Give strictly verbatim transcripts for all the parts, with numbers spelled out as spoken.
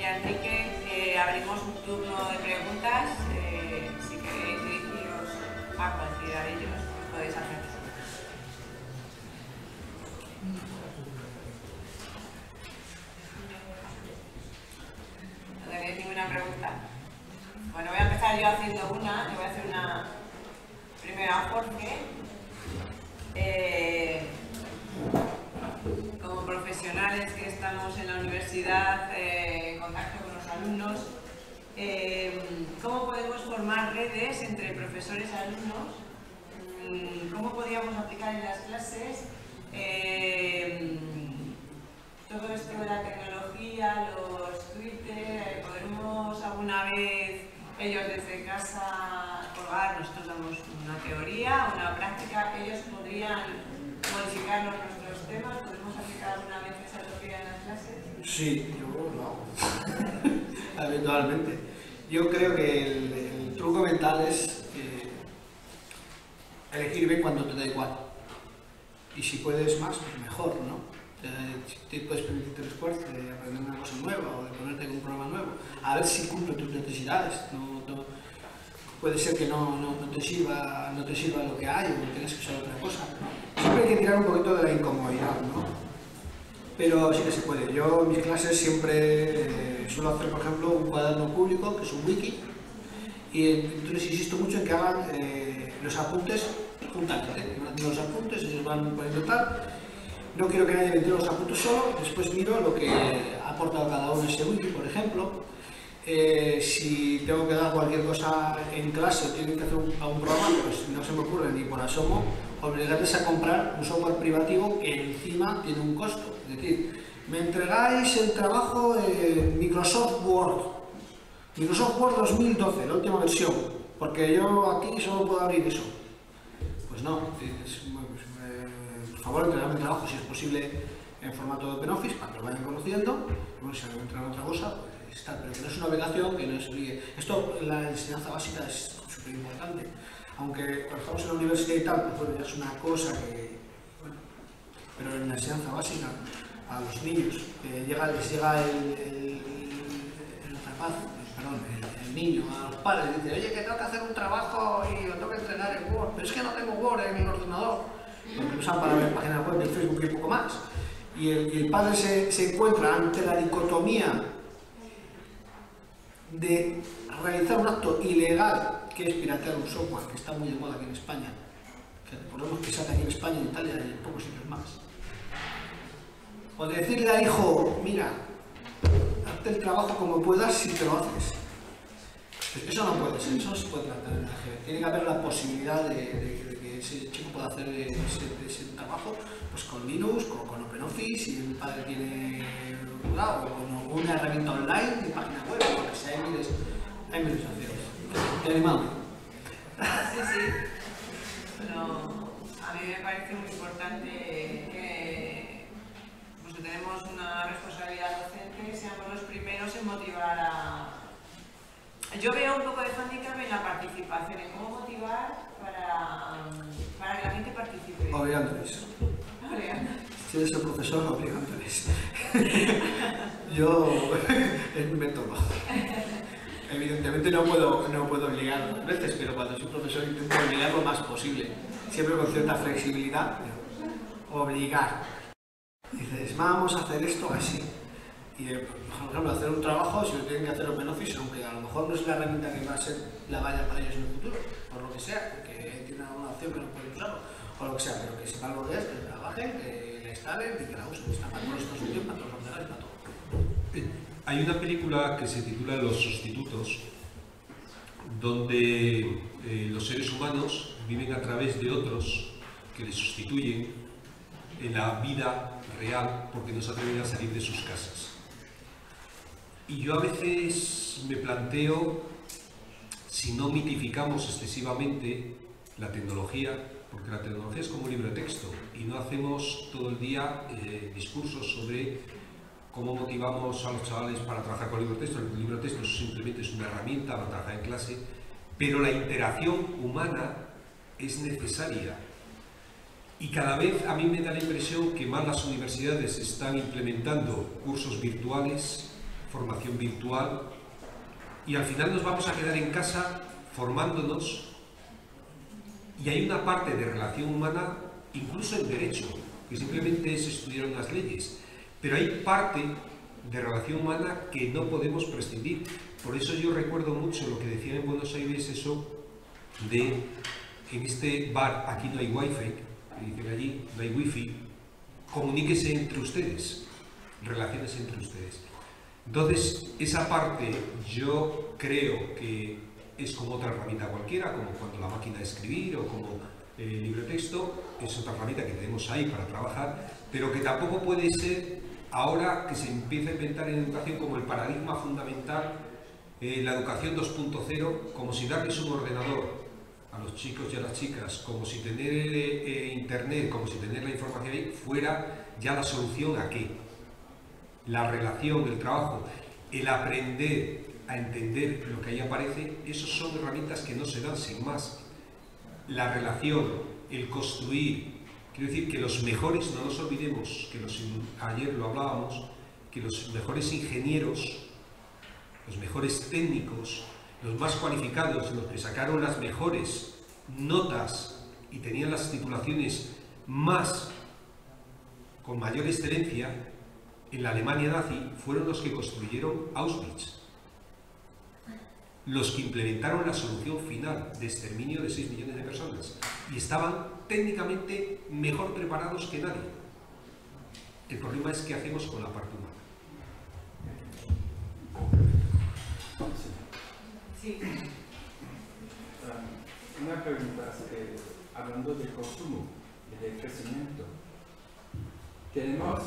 decía Enrique, eh, abrimos un turno de preguntas. Eh, si queréis dirigiros a cualquiera de ellos, pues podéis hacerlo. ¿No tenéis ninguna pregunta? Bueno, voy a empezar yo haciendo una. Le voy a hacer una primero a Jorge. Eh, como profesionales que estamos en la universidad, eh, en contacto con los alumnos, eh, ¿cómo podemos formar redes entre profesores y alumnos? ¿Cómo podríamos aplicar en las clases eh, todo esto de la tecnología, los Twitter? ¿Podremos alguna vez ellos desde casa colgar? Nosotros damos una teoría, una práctica, ellos podrían modificarnos nuestros temas. ¿Podemos aplicar alguna vez esa teoría en las clases? Sí, yo lo hago habitualmente. Yo creo que el, el truco mental es eh, elegir bien cuando te da igual, y si puedes más, pues mejor, ¿no? Si te puedes permitir el esfuerzo de aprender una cosa nueva o de ponerte con un programa nuevo, a ver si cumple tus necesidades. No, no, puede ser que no, no, no, te sirva, no te sirva lo que hay o tengas que usar otra cosa. Siempre hay que tirar un poquito de la incomodidad, ¿no? Pero sí que se puede. Yo en mis clases siempre eh, suelo hacer, por ejemplo, un cuaderno público, que es un wiki, y entonces insisto mucho en que hagan eh, los apuntes juntamente. Van haciendo los apuntes, ellos van poniendo tal. No quiero que nadie me tire los apuntes solo, después miro lo que ha aportado cada uno en ese wiki, por ejemplo. Eh, si tengo que dar cualquier cosa en clase o tienen que hacer un, un programa, pues no se me ocurre ni por asomo obligarles a comprar un software privativo que encima tiene un costo. Es decir, me entregáis el trabajo de Microsoft Word, Microsoft Word dos mil doce, la última versión, porque yo aquí solo puedo abrir eso. Pues no, es, pues, eh, por favor, entregadme el trabajo si es posible en formato de OpenOffice para que lo vayan conociendo. Bueno, si me entregan otra cosa, pues está, pero que no es una obligación, que no es obligue. Esto en la enseñanza básica es súper importante. Aunque cuando estamos en la universidad y tal, pues bueno, ya es una cosa que, bueno, pero en la enseñanza básica a los niños, que llega, les llega el, el, el rapaz, perdón, el, el niño, a los padres, dice, oye, que tengo que hacer un trabajo y lo tengo que entregar en Word, pero es que no tengo Word en el ordenador, porque lo usan para ver páginas web de Facebook y poco más. Y el, y el padre se, se encuentra ante la dicotomía de realizar un acto ilegal, que es piratear un software que está muy de moda aquí en España, que recordemos que se hace aquí en España, en Italia y en pocos sitios más. O de decirle al hijo, mira, hazte el trabajo como puedas si te lo haces. Pues eso no puede ser, eso no se puede tratar en la G B. Tiene que haber la posibilidad de, de, de que ese chico pueda hacer ese, ese trabajo pues con Linux, con, con OpenOffice, si el padre tiene claro, o con una herramienta online de página web, porque si hay miles, hay miles de opciones. ¿Te animado? Sí, sí. Pero a mí me parece muy importante que pues, tenemos una responsabilidad docente, seamos los primeros en motivar a... Yo veo un poco de handicap en la participación, en cómo motivar para, para que la gente participe. Obligándoles. Obligándoles. Si eres el profesor, obligándoles. Yo es mi método. Evidentemente no puedo, no puedo obligar a veces, pero cuando soy profesor intento obligar lo más posible. Siempre con cierta flexibilidad, pero obligar. Dices, vamos a hacer esto así. Y por ejemplo, hacer un trabajo, si lo tienen que hacer OpenOffice, aunque a lo mejor no es la herramienta que va a ser la vaya para ellos en el futuro, por lo que sea, porque tienen alguna opción que no pueden usarlo, o lo que sea, pero que sepan lo que es, que la bajen, que la instalen y que la usen. Está para todos estos sitios, para todos los ordenadores, para todo. Hay una película que se titula Los Sustitutos, donde eh, los seres humanos viven a través de otros que les sustituyen en la vida real porque no se atreven a salir de sus casas. Y yo a veces me planteo si no mitificamos excesivamente la tecnología, porque la tecnología es como un libro de texto y no hacemos todo el día eh, discursos sobre cómo motivamos a los chavales para trabajar con el libro de texto. El libro de texto simplemente es una herramienta para trabajar en clase, pero la interacción humana es necesaria. Y cada vez a mí me da la impresión que más las universidades están implementando cursos virtuales, formación virtual, y al final nos vamos a quedar en casa formándonos, y hay una parte de relación humana, incluso en derecho, que simplemente es estudiar unas leyes, pero hay parte de relación humana que no podemos prescindir. Por eso yo recuerdo mucho lo que decían en Buenos Aires, eso de, en este bar aquí no hay wifi, que dicen allí, no hay wifi, comuníquese entre ustedes, relaciones entre ustedes. Entonces, esa parte yo creo que es como otra herramienta cualquiera, como cuando la máquina de escribir o como el libro de texto, es otra herramienta que tenemos ahí para trabajar, pero que tampoco puede ser ahora que se empieza a inventar en educación como el paradigma fundamental, eh, la educación dos punto cero, como si darles un ordenador a los chicos y a las chicas, como si tener eh, internet, como si tener la información ahí, fuera ya la solución a qué. La relación, el trabajo, el aprender a entender lo que ahí aparece, esos son herramientas que no se dan sin más. La relación, el construir, quiero decir que los mejores, no nos olvidemos, que los, ayer lo hablábamos, que los mejores ingenieros, los mejores técnicos, los más cualificados, los que sacaron las mejores notas y tenían las titulaciones más, con mayor excelencia, en la Alemania nazi, fueron los que construyeron Auschwitz, los que implementaron la solución final de exterminio de seis millones de personas y estaban técnicamente mejor preparados que nadie. El problema es qué hacemos con la parte humana. Sí. Um, una pregunta, eh, hablando del consumo y del crecimiento, tenemos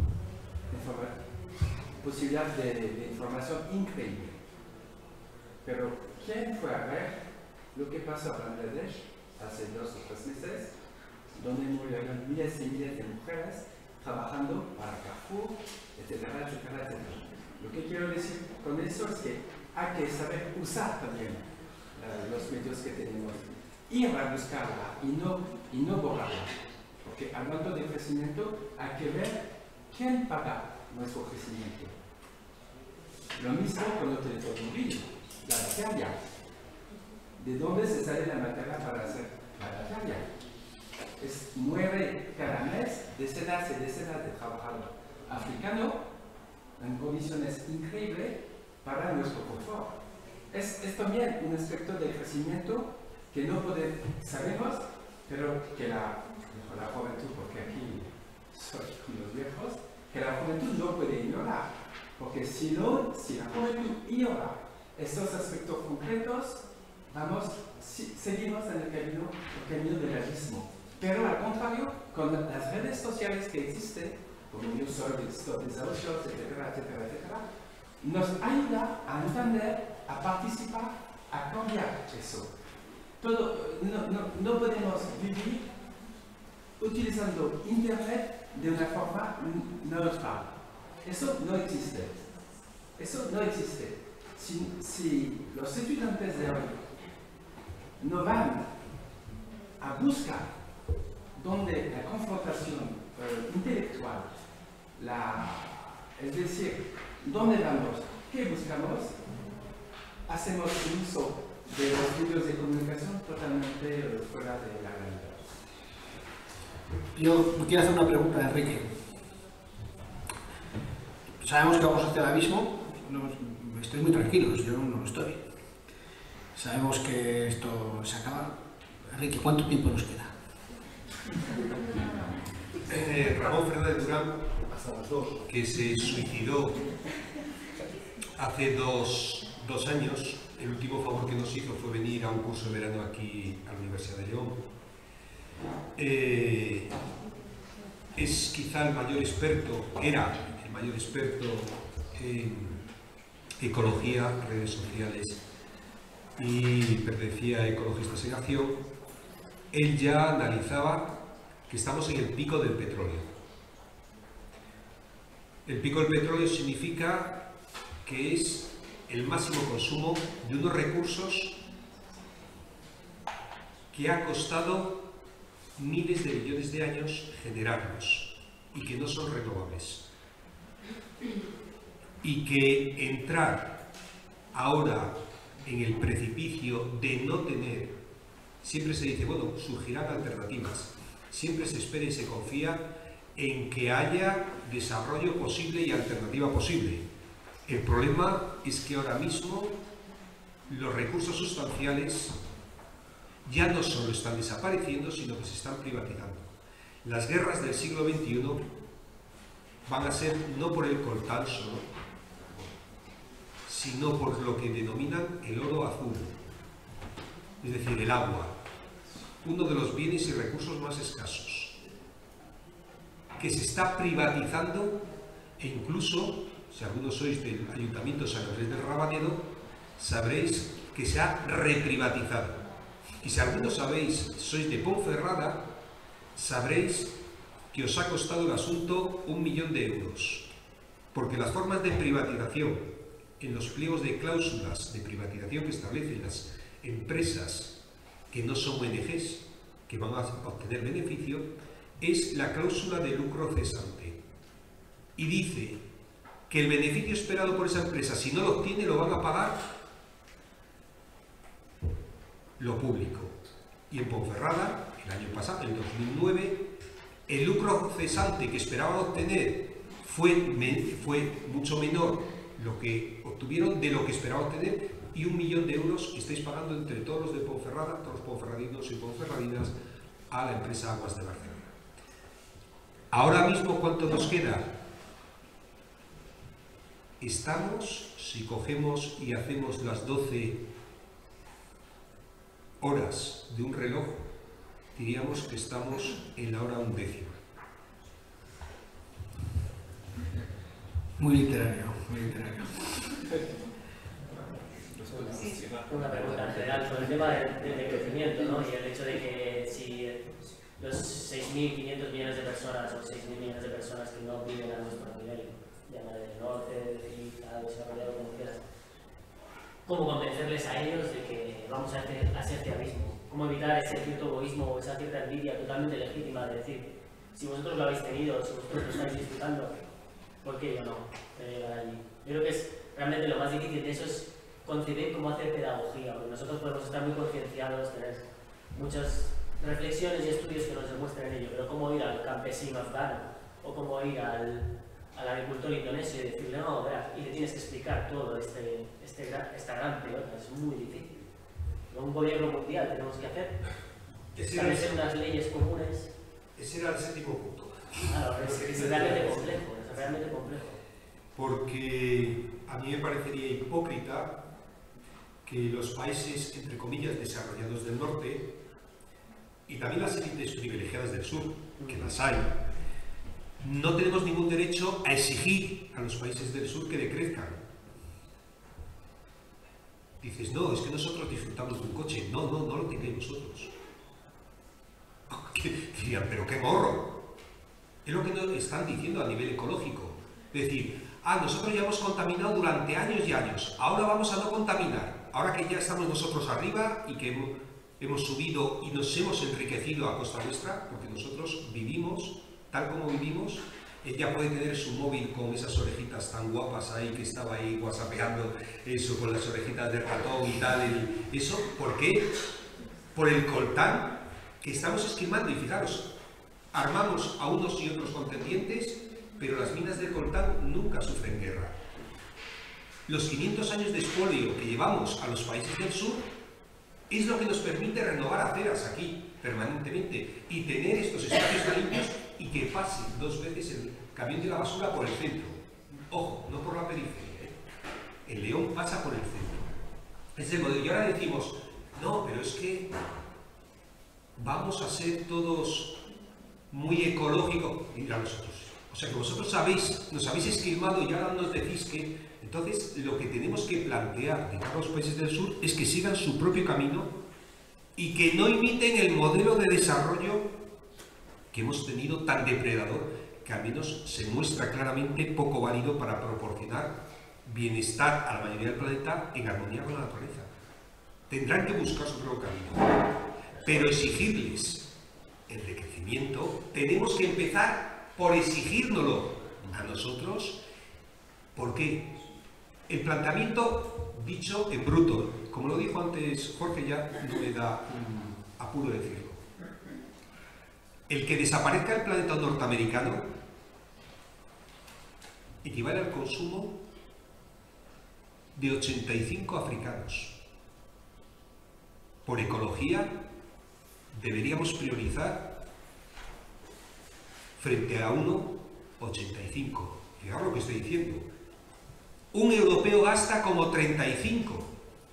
posibilidad de, de información increíble, pero ¿quién fue a ver lo que pasó en Bangladesh hace dos o tres meses, donde murieron miles y miles de mujeres trabajando para Carrefour, etcétera, etcétera, etcétera? Lo que quiero decir con eso es que hay que saber usar también uh, los medios que tenemos, ir a buscarla y no, y no borrarla, porque hablando de crecimiento hay que ver quién paga nuestro crecimiento. Lo mismo con el teléfono móvil, la batería. ¿De dónde se sale la materia para hacer la batería? Es muere cada mes decenas y decenas de trabajadores africanos en condiciones increíbles para nuestro confort. Es, es también un aspecto del crecimiento que no podemos, sabemos, pero que la, la juventud, porque aquí soy con los viejos, que la juventud no puede ignorar, porque si, no, si la juventud ignora estos aspectos concretos, vamos, si, seguimos en el camino, el camino del abismo. Pero al contrario, con las redes sociales que existen, como yo soy de Stop Desahucios, etcétera, etcétera, etcétera, nos ayuda a entender, a participar, a cambiar eso. Todo, no, no, no podemos vivir utilizando Internet de una forma neutral. Eso no existe. Eso no existe. Si, si los estudiantes de hoy no van a buscar donde la confrontación eh, intelectual, la, es decir, ¿dónde vamos? ¿Qué buscamos? Hacemos un uso de los medios de comunicación totalmente eh, fuera de la realidad. Yo quiero hacer una pregunta a Enrique. Sabemos que vamos hacia el abismo, no, estoy muy tranquilo, yo no lo estoy. Sabemos que esto se acaba. Enrique, ¿cuánto tiempo nos queda? Eh, Ramón Fernández Durán, hasta las dos, que se suicidó hace dos, dos años, el último favor que nos hizo fue venir a un curso de verano aquí a la Universidad de León. Eh, es quizá el mayor experto, era el mayor experto en ecología, redes sociales, y pertenecía a Ecologistas en Acción. Él ya analizaba que estamos en el pico del petróleo. El pico del petróleo significa que es el máximo consumo de unos recursos que ha costado miles de millones de años generarlos y que no son renovables. y que entrar ahora en el precipicio de no tener, siempre se dice, bueno, surgirán alternativas, siempre se espera y se confía en que haya desarrollo posible y alternativa posible. El problema es que ahora mismo los recursos sustanciales ya no solo están desapareciendo, sino que se están privatizando. Las guerras del siglo veintiuno van a ser no por el coltán solo, sino por lo que denominan el oro azul, es decir, el agua, uno de los bienes y recursos más escasos, que se está privatizando e incluso, si algunos sois del Ayuntamiento de San Andrés del Rabanero, sabréis que se ha reprivatizado. Y si algunos sabéis, sois de Ponferrada, sabréis que os ha costado el asunto un millón de euros, porque las formas de privatización en los pliegos de cláusulas de privatización que establecen las empresas que no son O N Ges, que van a obtener beneficio, es la cláusula de lucro cesante. Y dice que el beneficio esperado por esa empresa, si no lo obtiene, lo van a pagar lo público. Y en Ponferrada, el año pasado, en dos mil nueve, el lucro cesante que esperaban obtener fue, fue mucho menor lo que obtuvieron de lo que esperaban obtener, y un millón de euros que estáis pagando entre todos los de Ponferrada, todos los ponferradinos y ponferradinas, a la empresa Aguas de Barcelona. Ahora mismo, ¿cuánto nos queda? Estamos, si cogemos y hacemos las doce horas de un reloj, diríamos que estamos en la hora undécima. Muy literario, muy literario. Sí. Una pregunta en general sobre el tema del, del crecimiento, ¿no? Y el hecho de que si los seis mil quinientos millones de personas o seis mil millones de personas que no viven a nuestro nivel, llama del norte, del tal, desarrollado, como quieras, ¿cómo convencerles a ellos de que vamos hacia, hacia este abismo? ¿Cómo evitar ese cierto egoísmo o esa cierta envidia totalmente legítima de decir, si vosotros lo habéis tenido, si vosotros lo estáis disfrutando, ¿por qué yo no? Eh, allí. Yo creo que es realmente lo más difícil de eso es concebir cómo hacer pedagogía, porque nosotros podemos estar muy concienciados, tener muchas reflexiones y estudios que nos demuestren ello, pero cómo ir al campesino afgano o cómo ir al, al agricultor indonesio y decirle, no, verá, y le tienes que explicar todo este, este, esta gran pelota, es muy difícil. Un gobierno mundial tenemos que hacer, establecer unas leyes comunes. Ese era el séptimo punto. Claro, es, es realmente complejo, es realmente complejo. Porque a mí me parecería hipócrita que los países, entre comillas, desarrollados del norte, y también las élites privilegiadas del sur, que las hay, no tenemos ningún derecho a exigir a los países del sur que decrezcan. Dices, no, es que nosotros disfrutamos de un coche. No, no, no lo tengáis vosotros. Dirían, pero qué morro. Es lo que nos están diciendo a nivel ecológico. Es decir, ah, nosotros ya hemos contaminado durante años y años, ahora vamos a no contaminar. Ahora que ya estamos nosotros arriba y que hemos, hemos subido y nos hemos enriquecido a costa nuestra, porque nosotros vivimos tal como vivimos. Ella puede tener su móvil con esas orejitas tan guapas ahí, que estaba ahí whatsappeando eso con las orejitas de ratón y tal. El, eso, ¿por qué? Por el coltán que estamos esquimando. Y fijaros, armamos a unos y otros contendientes, pero las minas de coltán nunca sufren guerra. Los quinientos años de expolio que llevamos a los países del sur es lo que nos permite renovar aceras aquí permanentemente y tener estos espacios tan limpios y que pase dos veces el camión de la basura por el centro. Ojo, no por la periferia, ¿eh? El León pasa por el centro. Es el modelo. Y ahora decimos, no, pero es que vamos a ser todos muy ecológicos. Mira nosotros. O sea que vosotros sabéis, nos habéis esquilmado y ahora nos decís que... Entonces, lo que tenemos que plantear de cara a los países del sur es que sigan su propio camino y que no imiten el modelo de desarrollo que hemos tenido tan depredador, que al menos se muestra claramente poco válido para proporcionar bienestar a la mayoría del planeta en armonía con la naturaleza. Tendrán que buscar su propio camino, pero exigirles el decrecimiento, tenemos que empezar por exigírnoslo a nosotros ¿Por qué? El planteamiento dicho en bruto, como lo dijo antes Jorge, ya no me da um, apuro decirlo. El que desaparezca el planeta norteamericano equivale al consumo de ochenta y cinco africanos. Por ecología, deberíamos priorizar frente a uno ochenta y cinco. Fijaos lo que estoy diciendo. Un europeo gasta como treinta y cinco.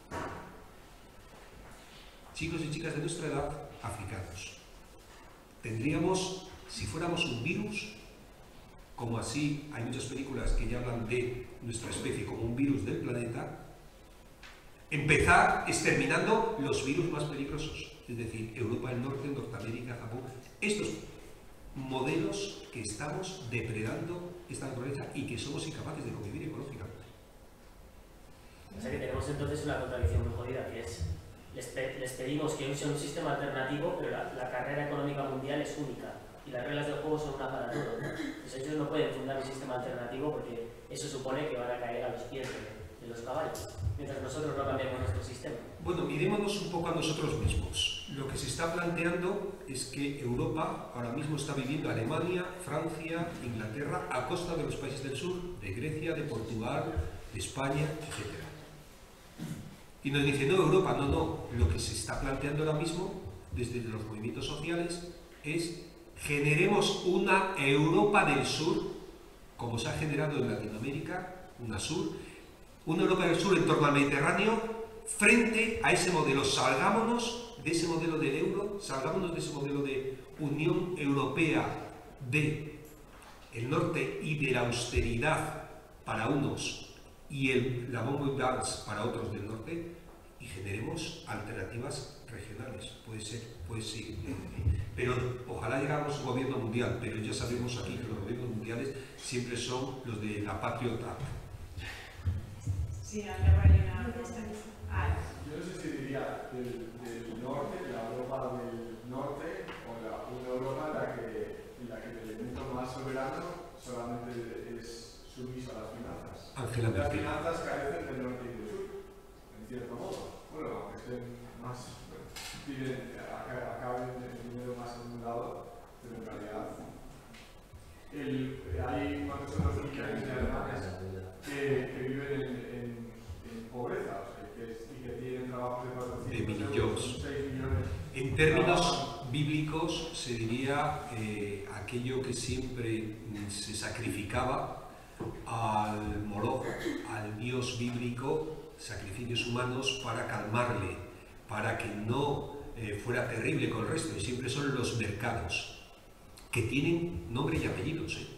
Chicos y chicas de nuestra edad, africanos. Tendríamos, si fuéramos un virus, como así hay muchas películas que ya hablan de nuestra especie como un virus del planeta, empezar exterminando los virus más peligrosos, es decir, Europa del Norte, Norteamérica, Japón, estos modelos que estamos depredando esta naturaleza y que somos incapaces de convivir ecológicamente. O sea que tenemos entonces una contradicción muy jodida, que es, les, pe les pedimos que usen un sistema alternativo, pero la, la carrera económica mundial es única y las reglas del juego son una para todos, ¿no? Entonces ellos no pueden fundar un sistema alternativo porque eso supone que van a caer a los pies de, de los caballos, mientras nosotros no cambiamos nuestro sistema. Bueno, mirémonos un poco a nosotros mismos. Lo que se está planteando es que Europa ahora mismo está viviendo Alemania, Francia, Inglaterra, a costa de los países del sur, de Grecia, de Portugal, de España, etcétera. Y nos dice, no, Europa, no, no. Lo que se está planteando ahora mismo, desde los movimientos sociales, es generemos una Europa del Sur, como se ha generado en Latinoamérica, una sur, una Europa del Sur en torno al Mediterráneo, frente a ese modelo. Salgámonos de ese modelo del euro, salgámonos de ese modelo de Unión Europea del norte y de la austeridad para unos y el, la bomba dance para otros del norte, y generemos alternativas regionales. Puede ser, puede ser, pero ojalá llegáramos a un gobierno mundial, pero ya sabemos aquí que los gobiernos mundiales siempre son los de la Patriot Act. Sí, había por ahí una pregunta. Ah, yo no sé si diría del, del norte, de la Europa del norte, o la, una Europa en la que, en la que el elemento más soberano solamente es sumiso a las finanzas. Angela Las Merkel. finanzas carecen del norte y del sur, en cierto modo. Bueno, aunque estén más, bueno, piden, acaben el dinero más acumulado, pero en realidad el, hay cuántos otros millones de alemanes que, que viven en, en, en pobreza, o sea, que, y que tienen trabajos de cuatrocientos euros, seis millones. En términos bíblicos se diría eh, aquello que siempre se sacrificaba al Moloch, al dios bíblico, sacrificios humanos para calmarle, para que no eh, fuera terrible con el resto, y siempre son los mercados, que tienen nombre y apellidos. ¿eh?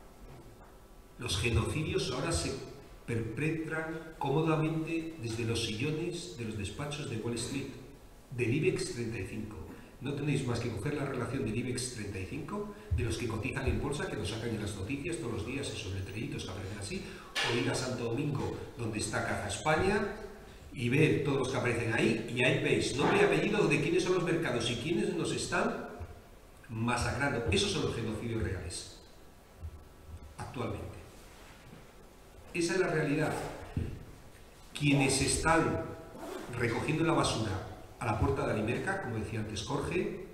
Los genocidios ahora se perpetran cómodamente desde los sillones de los despachos de Wall Street, del IBEX treinta y cinco. No tenéis más que coger la relación del IBEX treinta y cinco, de los que cotizan en bolsa, que nos sacan en las noticias todos los días, esos letreritos que aparecen así, o ir a Santo Domingo, donde está Caja España, y ver todos los que aparecen ahí, y ahí veis nombre y apellido de quiénes son los mercados y quiénes nos están masacrando. Esos son los genocidios reales, actualmente. Esa es la realidad. Quienes están recogiendo la basura a la puerta de Alimerca, como decía antes Jorge,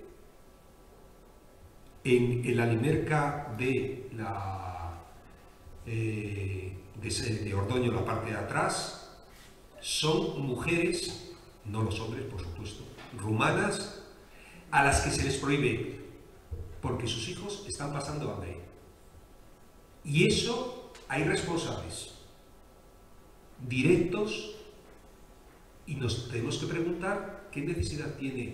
en, en la Alimerca de, la, eh, de, de Ordoño, la parte de atrás, son mujeres, no los hombres por supuesto, rumanas, a las que se les prohíbe porque sus hijos están pasando hambre. Y eso hay responsables directos, y nos tenemos que preguntar qué necesidad tiene,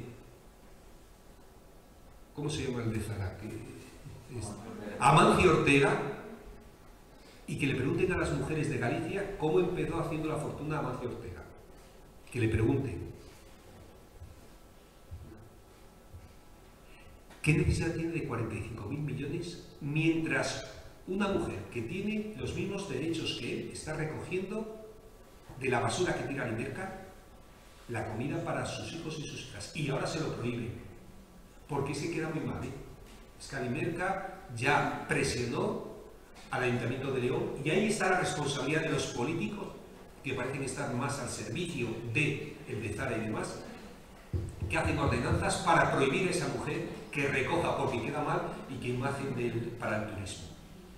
¿cómo se llama el de Zara? Amancio Ortega, y que le pregunten a las mujeres de Galicia cómo empezó haciendo la fortuna Amancio Ortega. Que le pregunten. ¿Qué necesidad tiene de cuarenta y cinco mil millones mientras una mujer que tiene los mismos derechos que él está recogiendo de la basura que tira Alimerca la comida para sus hijos y sus hijas, y ahora se lo prohíben? Porque se queda muy mal, ¿eh? Es que Alimerca ya presionó al Ayuntamiento de León, y ahí está la responsabilidad de los políticos que parecen estar más al servicio de empezar y demás, que hacen ordenanzas para prohibir a esa mujer que recoja porque queda mal y que imagen del, para el turismo.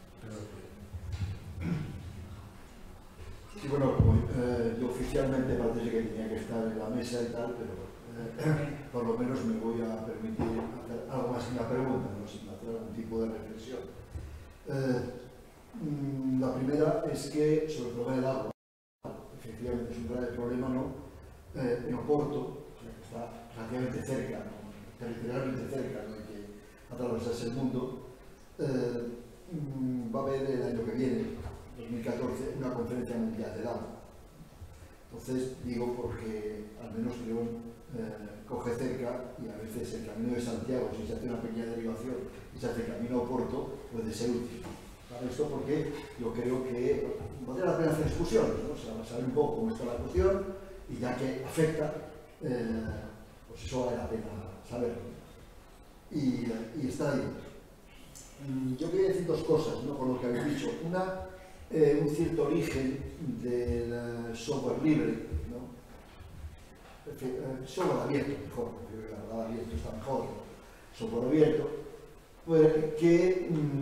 Sí, bueno, como, eh, yo oficialmente parece que tenía que estar en la mesa y tal, pero eh, por lo menos me voy a permitir hacer algo más que una pregunta, ¿no? Sin hacer algún tipo de reflexión. Eh, mm, la primera es que sobre el problema del agua, efectivamente es un grave problema, ¿no? Eh, en Oporto, o sea, que está relativamente cerca, ¿no? Territorialmente cerca, ¿no? Hay que atravesarse el mundo, eh, mm, va a haber el año que viene, dos mil catorce, una conferencia mundial del agua. Entonces digo porque al menos León eh, coge cerca y a veces el camino de Santiago, si se hace una pequeña derivación y se hace camino a Oporto, puede ser útil. Para esto porque yo creo que valdría la pena hacer discusiones, ¿no? O sea, saber un poco cómo está la cuestión y ya que afecta, eh, pues eso vale la pena saberlo. Y, y está ahí. Yo quería decir dos cosas, ¿no? Con lo que habéis dicho. Una, eh, un cierto origen del uh, software libre, ¿no? Eh, software abierto, mejor, porque la verdad abierto está mejor, software abierto, pues, que mm,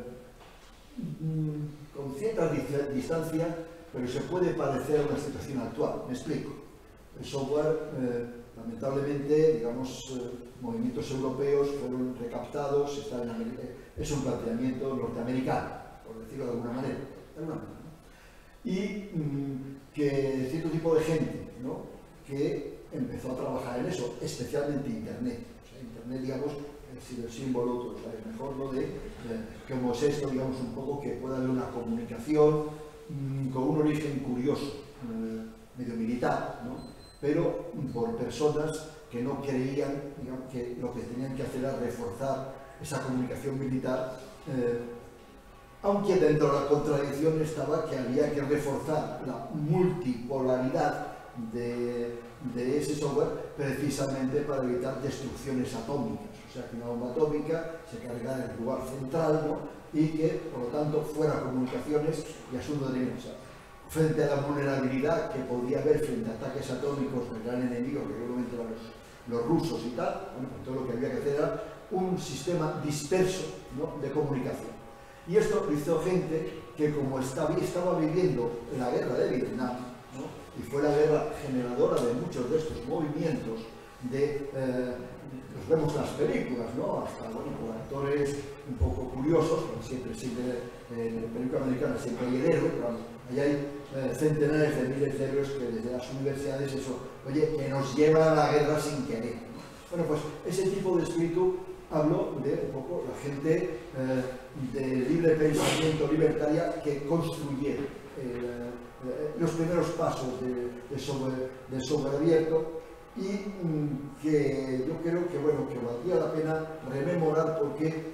mm, con cierta distancia, pero se puede parecer a una situación actual. Me explico. El software, eh, lamentablemente, digamos, eh, movimientos europeos fueron recaptados, está en América, es un planteamiento norteamericano, por decirlo de alguna manera. De alguna manera, ¿no? Y mmm, que cierto tipo de gente, ¿no? Que empezó a trabajar en eso, especialmente Internet. O sea, Internet, digamos, es el símbolo, o sea, es mejor lo de, de cómo es esto, digamos, un poco que pueda haber una comunicación mmm, con un origen curioso, eh, medio militar, ¿no? Pero por personas que no creían, digamos, que lo que tenían que hacer era reforzar esa comunicación militar, eh, aunque dentro de la contradicción estaba que había que reforzar la multipolaridad de, de ese software precisamente para evitar destrucciones atómicas, o sea, que una bomba atómica se cargara en el lugar central, ¿no? Y que, por lo tanto, fuera comunicaciones y asuntos de o sea, frente a la vulnerabilidad que podía haber frente a ataques atómicos del gran enemigo, que obviamente eran los, los rusos y tal, bueno, pues todo lo que había que hacer era un sistema disperso, ¿no? De comunicación. Y esto lo hizo gente que, como estaba, estaba viviendo la guerra de Vietnam, ¿no? Y fue la guerra generadora de muchos de estos movimientos, de, eh, los vemos en las películas, ¿no? Hasta, bueno, por actores un poco curiosos, siempre, siempre eh, en la película americana siempre hay el héroe, pero allá hay eh, centenares de miles de héroes que desde las universidades, eso, oye, que nos lleva a la guerra sin querer, ¿no? Bueno, pues ese tipo de espíritu hablo de un poco la gente eh, de libre pensamiento libertaria que construyeron eh, eh, los primeros pasos de, de, software, de software abierto y mm, que yo creo que, bueno, que valdría la pena rememorar porque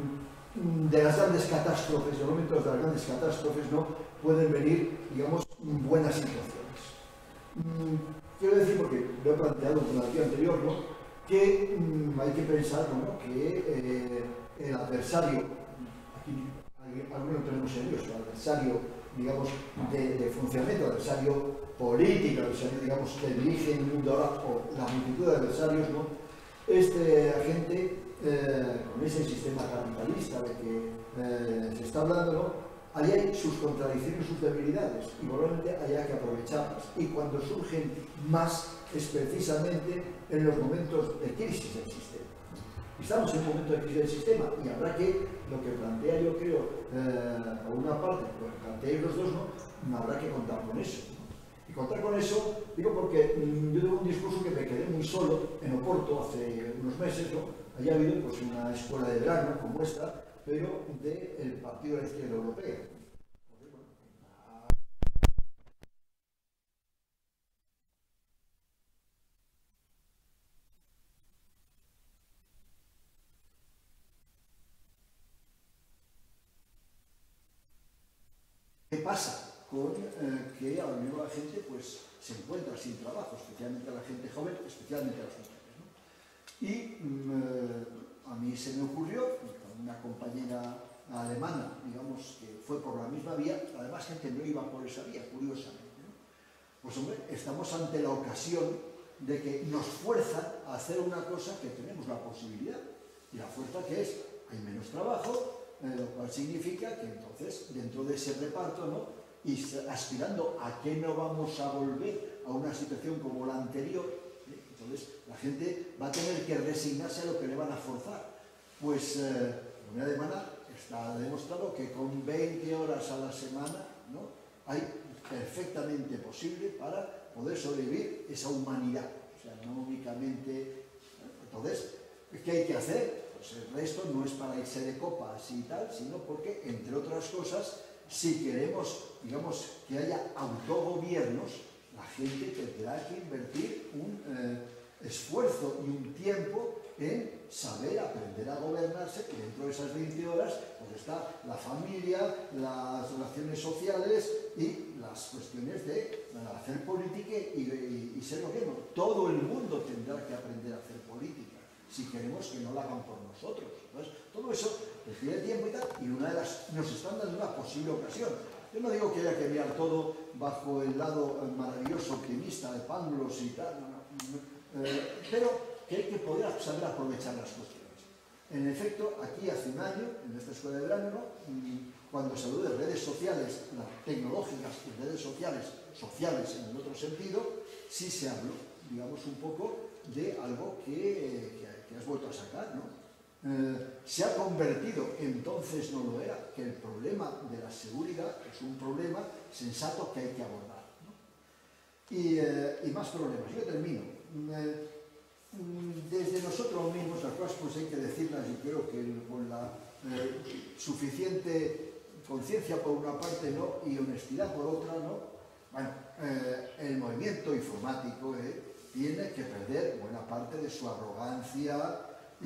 mm, de las grandes catástrofes, de momentos de las grandes catástrofes, ¿no? Pueden venir, digamos, buenas situaciones. Mm, quiero decir, porque lo he planteado en la día anterior, ¿no? Que mmm, hay que pensar, ¿no? Que eh, el adversario, aquí algunos tenemos serios, el adversario, digamos, de, de funcionamiento, el adversario político, el adversario, digamos, que dirige el mundo ahora, o la multitud de adversarios, ¿no? Este agente, eh, con ese sistema capitalista de que eh, se está hablando, ¿no? Ahí hay sus contradicciones, sus debilidades, y probablemente haya que aprovecharlas. Y cuando surgen más es precisamente en los momentos de crisis del sistema. Estamos en un momento de crisis del sistema y habrá que, lo que plantea yo creo, eh, por una parte, pues planteáis los dos, ¿no? Habrá que contar con eso, ¿no? Y contar con eso, digo porque mmm, yo tuve un discurso que me quedé muy solo en Oporto hace unos meses, ¿no? Allí ha habido pues, una escuela de verano como esta, pero del Partido de la Izquierda Europea. ¿Qué pasa con eh, que a lo mejor la gente pues, se encuentra sin trabajo, especialmente la gente joven, especialmente las mujeres, ¿no? Y mm, a mí se me ocurrió, con una compañera alemana, digamos, que fue por la misma vía, además gente no iba por esa vía, curiosamente, ¿no? Pues hombre, estamos ante la ocasión de que nos fuerzan a hacer una cosa que tenemos la posibilidad, y la fuerza que es, hay menos trabajo, eh, lo cual significa que entonces, dentro de ese reparto, ¿no?, y aspirando a que no vamos a volver a una situación como la anterior, ¿eh? Entonces la gente va a tener que resignarse a lo que le van a forzar. Pues eh, la comunidad alemana está demostrado que con veinte horas a la semana, ¿no?, hay perfectamente posible para poder sobrevivir esa humanidad. O sea, no únicamente... ¿no? Entonces, ¿qué hay que hacer? Pues el resto no es para irse de copas y tal, sino porque, entre otras cosas, si queremos, digamos, que haya autogobiernos, la gente tendrá que invertir un eh, esfuerzo y un tiempo en saber aprender a gobernarse, y dentro de esas veinte horas pues está la familia, las relaciones sociales y las cuestiones de hacer política y, y, y ser gobierno. Todo el mundo tendrá que aprender a hacer política si queremos que no la hagan por nosotros. Entonces, todo eso requiere tiempo y tal, y una de las, nos están dando una posible ocasión. Yo no digo que haya que mirar todo bajo el lado maravilloso, optimista de Pangloss y tal, no, no, eh, pero que hay que poder saber aprovechar las cuestiones. En efecto, aquí hace un año, en esta escuela de verano, cuando se habló de redes sociales, tecnológicas y redes sociales, sociales en el otro sentido, sí se habló, digamos, un poco de algo que, que, que has vuelto a sacar, ¿no? Eh, se ha convertido, entonces no lo era, que el problema de la seguridad es un problema sensato que hay que abordar, ¿no? Y, eh, y más problemas. Yo termino. Eh, desde nosotros mismos, las cosas pues hay que decirlas, y creo que con la eh, suficiente conciencia por una parte, ¿no?, y honestidad por otra, ¿no? Bueno, eh, el movimiento informático eh, tiene que perder buena parte de su arrogancia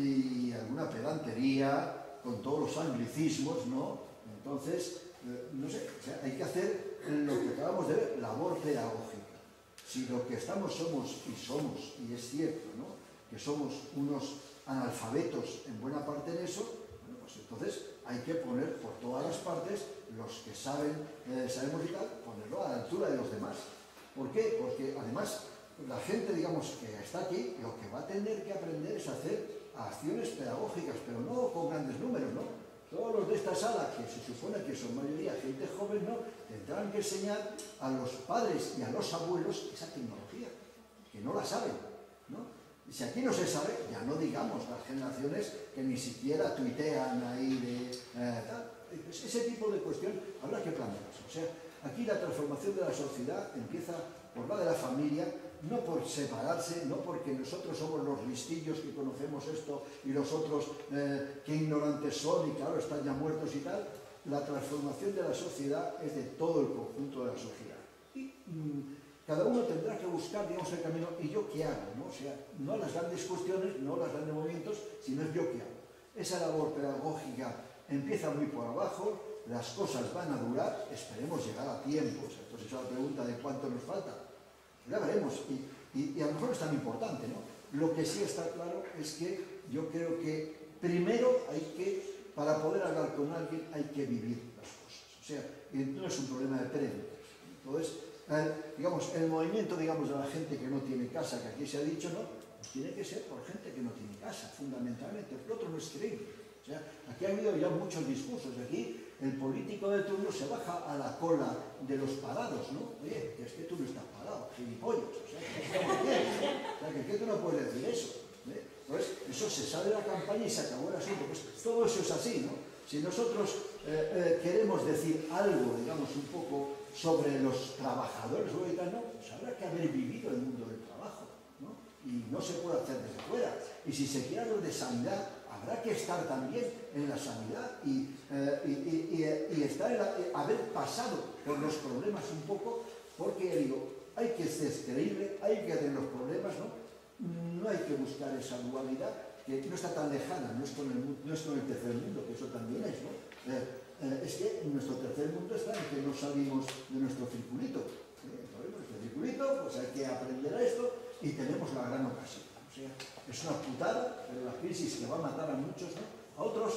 y alguna pedantería con todos los anglicismos, ¿no? Entonces, eh, no sé, o sea, hay que hacer lo que acabamos de ver, labor pedagógica. Si lo que estamos somos, y somos, y es cierto, ¿no?, que somos unos analfabetos en buena parte en eso, bueno, pues entonces hay que poner por todas las partes, los que saben, eh, sabemos y tal, ponerlo a la altura de los demás. ¿Por qué? Porque además la gente, digamos, que está aquí, lo que va a tener que aprender es hacer acciones pedagógicas, pero no con grandes números, ¿no? Todos los de esta sala, que se supone que son mayoría gente joven, ¿no?, tendrán que enseñar a los padres y a los abuelos esa tecnología, que no la saben, ¿no? Y si aquí no se sabe, ya no digamos las generaciones que ni siquiera tuitean ahí de eh, tal. Pues ese tipo de cuestión habrá que plantearse. O sea, aquí la transformación de la sociedad empieza por la de la familia, no por separarse, no porque nosotros somos los listillos que conocemos esto y los otros eh, que ignorantes son y claro, están ya muertos y tal. La transformación de la sociedad es de todo el conjunto de la sociedad. Y mmm, cada uno tendrá que buscar, digamos, el camino, y yo qué hago, ¿no? O sea, no las grandes cuestiones, no las grandes movimientos, sino es yo qué hago. Esa labor pedagógica empieza muy por abajo, las cosas van a durar, esperemos llegar a tiempo. O sea, entonces la pregunta de cuánto nos falta, ya veremos, y, y, y a lo mejor es tan importante, ¿no? Lo que sí está claro es que yo creo que primero hay que, para poder hablar con alguien, hay que vivir las cosas. O sea, no es un problema de préditos. Entonces, eh, digamos, el movimiento, digamos, de la gente que no tiene casa, que aquí se ha dicho, ¿no?, pues tiene que ser por gente que no tiene casa, fundamentalmente, el otro no es creíble. O sea, aquí ha habido ya muchos discursos. Aquí el político de turno se baja a la cola de los parados, ¿no? Oye, que es que tú no estás parado, gilipollas. O sea, que estamos bien, ¿no? O sea, que, que tú no puedes decir eso. ¿eh? Entonces, eso se sale de la campaña y se acabó el asunto. Pues todo eso es así, ¿no? Si nosotros eh, eh, queremos decir algo, digamos, un poco sobre los trabajadores, ¿no?, pues habrá que haber vivido el mundo del trabajo, ¿no? Y no se puede hacer desde fuera. Y si se quiere hablar de sanidad, habrá que estar también en la sanidad y, eh, y, y, y, y estar en la, haber pasado por los problemas un poco, porque digo, hay que ser creíble, hay que tener los problemas, ¿no? No hay que buscar esa dualidad que no está tan lejana, no es con el, no es con el tercer mundo, que eso también es, ¿no? Eh, eh, es que nuestro tercer mundo está en que no salimos de nuestro circulito. ¿eh? Entonces, nuestro circulito, pues hay que aprender a esto y tenemos la gran ocasión. O sea, es una putada, pero la crisis que va a matar a muchos, ¿no?, a otros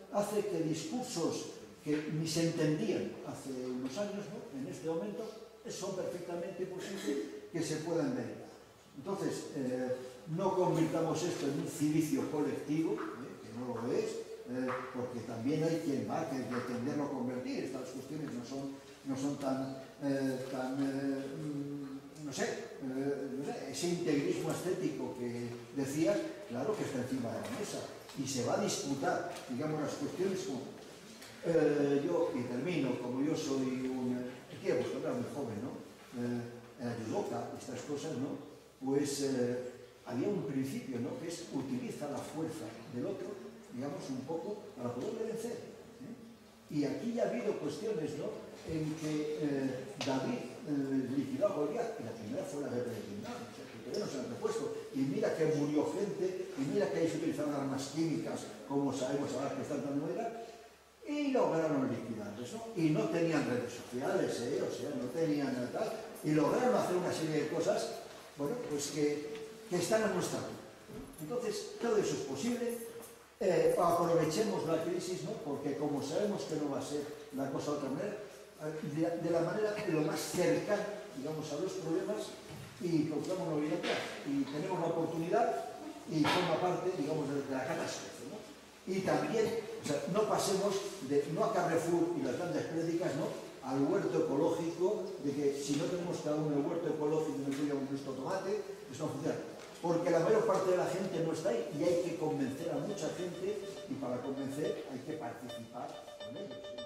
hace que discursos que ni se entendían hace unos años, ¿no?, en este momento, son perfectamente posibles que se puedan ver. Entonces, eh, no convirtamos esto en un cilicio colectivo, ¿eh?, que no lo es, eh, porque también hay quien va a pretenderlo convertir. Estas cuestiones no son, no son tan, eh, tan eh, no, sé, eh, no sé, ese integrismo estético que decías, claro que está encima de la mesa, y se va a disputar, digamos, las cuestiones como... Eh, yo, y termino, como yo soy un... Aquí he puesto, era muy joven, ¿no? Eh, en Yudoka, estas cosas, ¿no? Pues eh, había un principio, ¿no?, que es utiliza la fuerza del otro, digamos, un poco para poderle vencer, ¿eh? Y aquí ya ha habido cuestiones, ¿no?, en que eh, David eh, liquidó a Goliat, y la primera fue la guerra de Vietnam, o sea, que todavía no se han repuesto, y mira que murió gente, y mira que ahí se utilizaron armas químicas, como sabemos ahora que están tan nuevas, y lograron liquidarles, ¿no? Y no tenían redes sociales, ¿eh? O sea, no tenían tal, y lograron hacer una serie de cosas, bueno, pues que, que están a nuestra mano. Entonces, todo eso es posible. Eh, aprovechemos la crisis, ¿no?, porque como sabemos que no va a ser la cosa de otra manera, de, de la manera lo más cercana, digamos, a los problemas, y procuramos no ir atrás, y tenemos la oportunidad, y forma parte, digamos, de la catástrofe, ¿no? Y también, o sea, no pasemos de, no a Carrefour y las grandes prédicas, ¿no?, al huerto ecológico, de que si no tenemos cada uno el huerto ecológico y no tenemos nuestro tomate, eso no funciona. Porque la mayor parte de la gente no está ahí, y hay que convencer a mucha gente, y para convencer hay que participar con ellos.